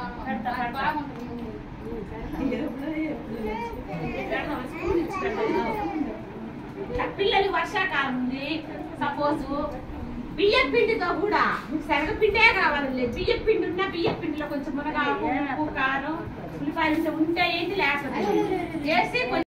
పిల్లలు వర్షాకాలం ఉంది సపోజ్ బియ్యం పిండితో కూడా శనగపిండే కావాలి. బియ్యం పిండి ఉన్న బియ్యం పిండిలో కొంచెం మునగాకు, ఉప్పు, కారం, ఉల్లిపాయలు ఉంటే ఏంటి లేకపోతే వేసి